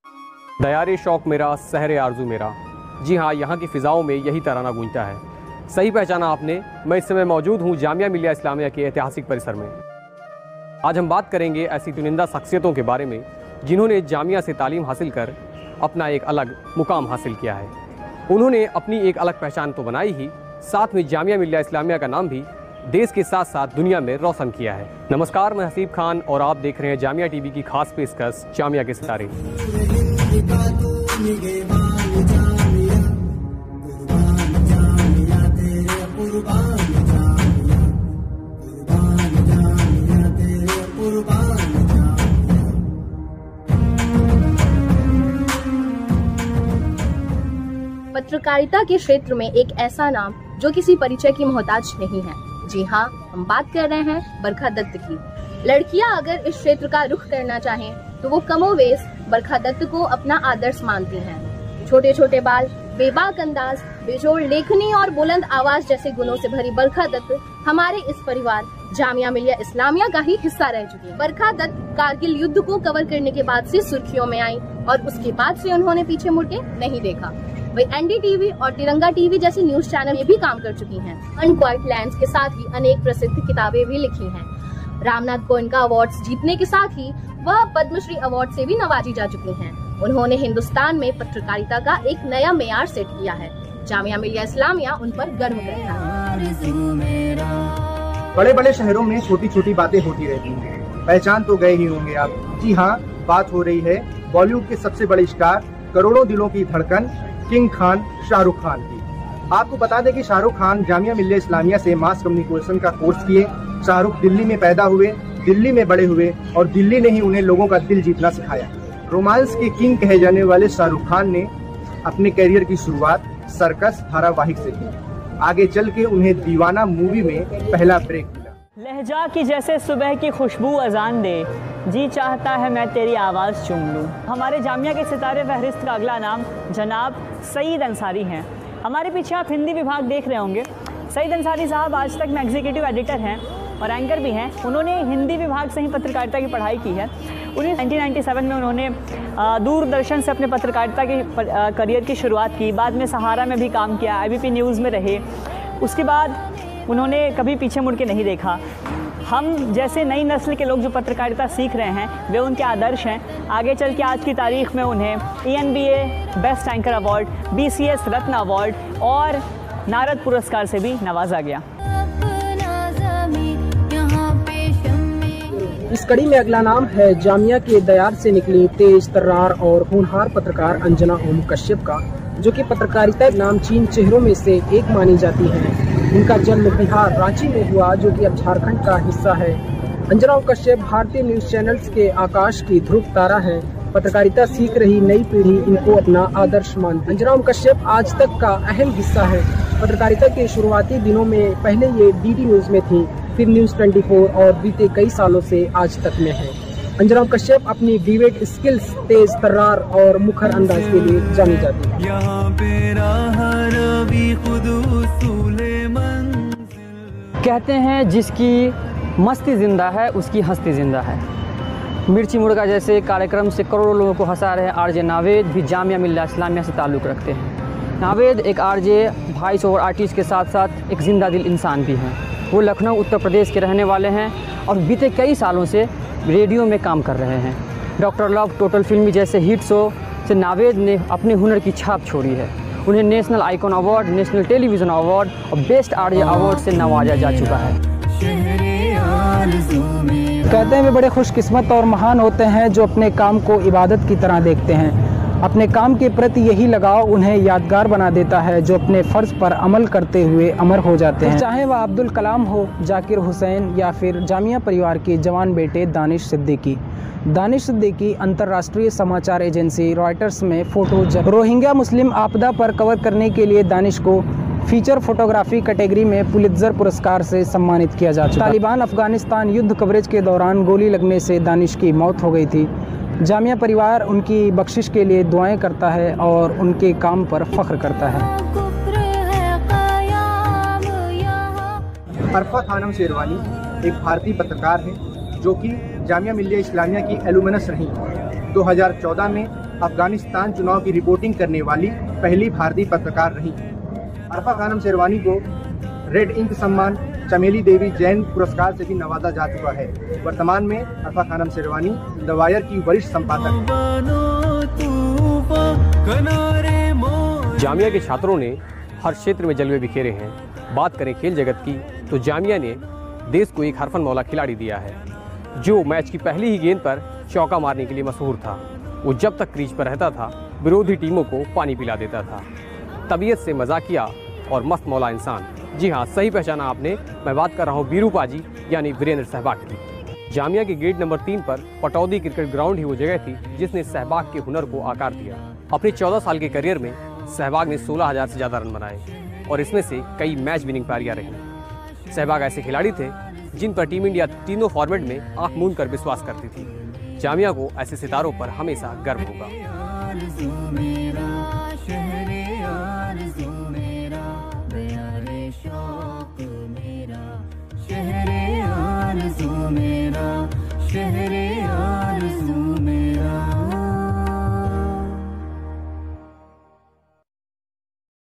दयारे शौक मेरा, सहरे आरजू मेरा। जी हाँ, यहाँ की फ़िज़ाओं में यही तराना गूंजता है। सही पहचाना आपने। मैं इस समय मौजूद हूँ जामिया मिलिया इस्लामिया के ऐतिहासिक परिसर में। आज हम बात करेंगे ऐसी चुनिंदा शख्सियतों के बारे में जिन्होंने जामिया से तालीम हासिल कर अपना एक अलग मुकाम हासिल किया है। उन्होंने अपनी एक अलग पहचान तो बनाई ही, साथ में जामिया मिलिया इस्लामिया का नाम भी देश के साथ साथ दुनिया में रोशन किया है। नमस्कार, मैं हसीब खान और आप देख रहे हैं जामिया टीवी की खास पेशकश जामिया के सितारे। पत्रकारिता के क्षेत्र में एक ऐसा नाम जो किसी परिचय की मोहताज नहीं है। जी हाँ, हम बात कर रहे हैं बरखा दत्त की। लड़कियां अगर इस क्षेत्र का रुख करना चाहें तो वो कमोवेश बरखा दत्त को अपना आदर्श मानती हैं। छोटे छोटे बाल, बेबाक अंदाज, बेजोड़ लेखनी और बुलंद आवाज जैसे गुणों से भरी बरखा दत्त हमारे इस परिवार जामिया मिलिया इस्लामिया का ही हिस्सा रह चुकी है। बरखा दत्त कारगिल युद्ध को कवर करने के बाद से सुर्खियों में आई और उसके बाद से उन्होंने पीछे मुड़ के नहीं देखा। वे एनडीटीवी और तिरंगा टीवी जैसे न्यूज चैनल में भी काम कर चुकी हैं। अनक्वाइट लैंड्स के साथ ही अनेक प्रसिद्ध किताबें भी लिखी हैं। रामनाथ गोयनका अवार्ड्स जीतने के साथ ही वह पद्मश्री अवार्ड से भी नवाजी जा चुकी हैं। उन्होंने हिंदुस्तान में पत्रकारिता का एक नया मेयार सेट किया है। जामिया मिलिया इस्लामिया उन पर गर्व करता है। बड़े बड़े शहरों में छोटी छोटी बातें होती रहती हैं। पहचान तो गए ही होंगे आप। जी हाँ, बात हो रही है बॉलीवुड के सबसे बड़े स्टार, करोड़ों दिलों की धड़कन, किंग खान शाहरुख खान की। आपको बता दें कि शाहरुख खान जामिया मिलिया इस्लामिया से मास कम्युनिकेशन का कोर्स किए। शाहरुख दिल्ली में पैदा हुए, दिल्ली में बड़े हुए और दिल्ली ने ही उन्हें लोगों का दिल जीतना सिखाया। रोमांस के किंग कहे जाने वाले शाहरुख खान ने अपने करियर की शुरुआत सर्कस धारावाहिक से की। आगे चल के उन्हें दीवाना मूवी में पहला ब्रेक मिला। लहजा की जैसे सुबह की खुशबू अजान दे, जी चाहता है मैं तेरी आवाज़ चूम लूँ। हमारे जामिया के सितारे फहरिस्त का अगला नाम जनाब सईद अंसारी हैं। हमारे पीछे आप हिंदी विभाग देख रहे होंगे। सईद अंसारी साहब आज तक में एग्जीक्यूटिव एडिटर हैं और एंकर भी हैं। उन्होंने हिंदी विभाग से ही पत्रकारिता की पढ़ाई की है। 1997 में उन्होंने दूरदर्शन से अपने पत्रकारिता के करियर की शुरुआत की। बाद में सहारा में भी काम किया, IBP न्यूज़ में रहे। उसके बाद उन्होंने कभी पीछे मुड़ के नहीं देखा। हम जैसे नई नस्ल के लोग जो पत्रकारिता सीख रहे हैं वे उनके आदर्श हैं। आगे चल के आज की तारीख में उन्हें ENBA best anchor award, BCS Ratna award और नारद पुरस्कार से भी नवाजा गया। इस कड़ी में अगला नाम है जामिया के दयार से निकली तेज तर्रार और होनहार पत्रकार अंजना ओम कश्यप का, जो कि पत्रकारिता नामचीन चेहरों में से एक मानी जाती है। इनका जन्म बिहार रांची में हुआ, जो कि अब झारखंड का हिस्सा है। अंजना ओम कश्यप भारतीय न्यूज चैनल्स के आकाश की ध्रुव तारा है। पत्रकारिता सीख रही नई पीढ़ी इनको अपना आदर्श मानती है। अंजना ओम कश्यप आज तक का अहम हिस्सा है। पत्रकारिता के शुरुआती दिनों में पहले ये DD न्यूज में थी, फिर न्यूज 24 और बीते कई सालों से आज तक में है। अंजना ओम कश्यप अपनी डिबेट स्किल्स, तेज तर्रार और मुखर अंदाज के लिए जानी जाती है। कहते हैं जिसकी मस्ती जिंदा है उसकी हस्ती जिंदा है। मिर्ची मुर्गा जैसे कार्यक्रम से करोड़ों लोगों को हंसा रहे RJ नावेद भी जामिया मिलिया इस्लामिया से ताल्लुक़ रखते हैं। नावेद एक RJ, वॉइस ओवर आर्टिस्ट के साथ साथ एक जिंदा दिल इंसान भी हैं। वो लखनऊ उत्तर प्रदेश के रहने वाले हैं और बीते कई सालों से रेडियो में काम कर रहे हैं। डॉक्टर लव, टोटल फिल्मी जैसे हिट शो से नावेद ने अपने हुनर की छाप छोड़ी है। उन्हें national icon award, national television award और बेस्ट RJ अवार्ड से नवाजा जा चुका है। कहते हैं वे बड़े खुशकिस्मत और महान होते हैं जो अपने काम को इबादत की तरह देखते हैं। अपने काम के प्रति यही लगाव उन्हें यादगार बना देता है, जो अपने फ़र्ज़ पर अमल करते हुए अमर हो जाते हैं। चाहे वह अब्दुल कलाम हो, जाकिर हुसैन या फिर जामिया परिवार के जवान बेटे दानिश सिद्दीकी। दानिश सिद्दीकी अंतर्राष्ट्रीय समाचार एजेंसी रॉयटर्स में फ़ोटो रोहिंग्या मुस्लिम आपदा पर कवर करने के लिए दानिश को फीचर फोटोग्राफी कैटेगरी में पुलित्ज़र पुरस्कार से सम्मानित किया जा चुका है। तालिबान अफ़गानिस्तान युद्ध कवरेज के दौरान गोली लगने से दानिश की मौत हो गई थी। जामिया परिवार उनकी बख्शिश के लिए दुआएं करता है और उनके काम पर फ़ख्र करता है। अरफा खानम शेरवानी एक भारतीय पत्रकार है जो कि जामिया मिलिया इस्लामिया की एलुमनस रही। 2014 में अफगानिस्तान चुनाव की रिपोर्टिंग करने वाली पहली भारतीय पत्रकार रही। अरफा खानम शेरवानी को रेड इंक सम्मान, चमेली देवी जैन पुरस्कार से भी नवाजा जा चुका है। वर्तमान में अरफा खानम शेरवानी द वायर की वरिष्ठ संपादक। जामिया के छात्रों ने हर क्षेत्र में जलवे बिखेरे हैं। बात करें खेल जगत की तो जामिया ने देश को एक हरफन मौला खिलाड़ी दिया है, जो मैच की पहली ही गेंद पर चौका मारने के लिए मशहूर था। वो जब तक क्रीज पर रहता था विरोधी टीमों को पानी पिला देता था। तबीयत से मजाकिया और मस्त मौला इंसान। जी हाँ, सही पहचाना आपने, मैं बात कर रहा हूँ बीरू पाजी यानी वीरेंद्र सहवाग की। जामिया के गेट नंबर 3 पर पटौदी क्रिकेट ग्राउंड ही वो जगह थी जिसने सहवाग के हुनर को आकार दिया। अपने 14 साल के करियर में सहवाग ने 16,000 से ज़्यादा रन बनाए और इसमें से कई मैच विनिंग पारियां रहीं। सहवाग ऐसे खिलाड़ी थे जिन पर टीम इंडिया तीनों फॉर्मेट में आंख मूंद कर विश्वास करती थी। जामिया को ऐसे सितारों पर हमेशा गर्व होगा। शहरे